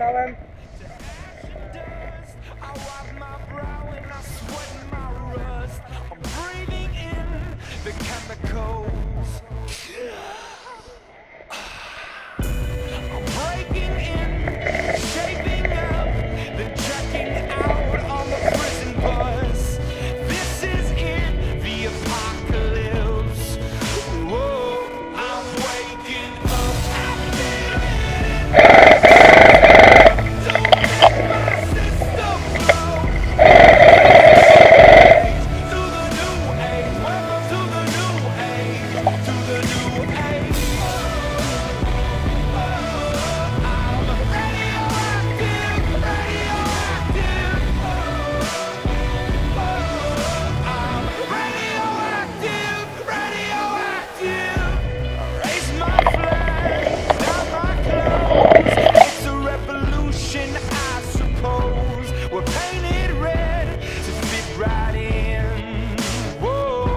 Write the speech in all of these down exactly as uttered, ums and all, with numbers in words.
Alan. The chemicals. I'm breaking in, shaping up, then checking out on the prison bus. This is it, the apocalypse. Whoa, I'm waking up. Don't make my system blow. To the new age, welcome to the new age, to the new age. I'm radioactive, radioactive. I'm radioactive, radioactive. Raise my flag, down my clothes. It's a revolution, I suppose. We're painted red to fit right in. Whoa.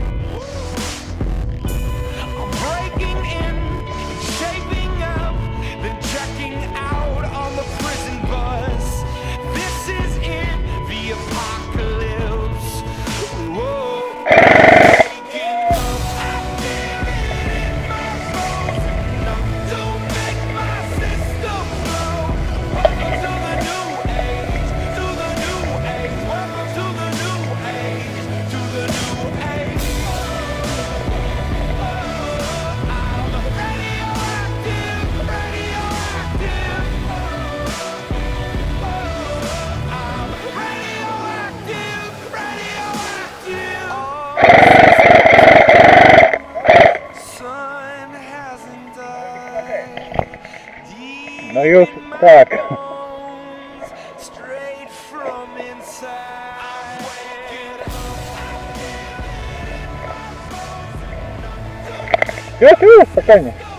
I'm breaking in, shaping up, then checking out on the prison bus. This is it, the apocalypse. Whoa. Waking up, I feel it in my bones. No, don't make my system blow. Welcome to the new age, to the new age. Welcome to the new age, to the new age. I'm radioactive, radioactive. I'm radioactive, radioactive. Sun hasn't died. No use. Tak. Demons straight from inside. I'm waking up. Все, все, спокойно.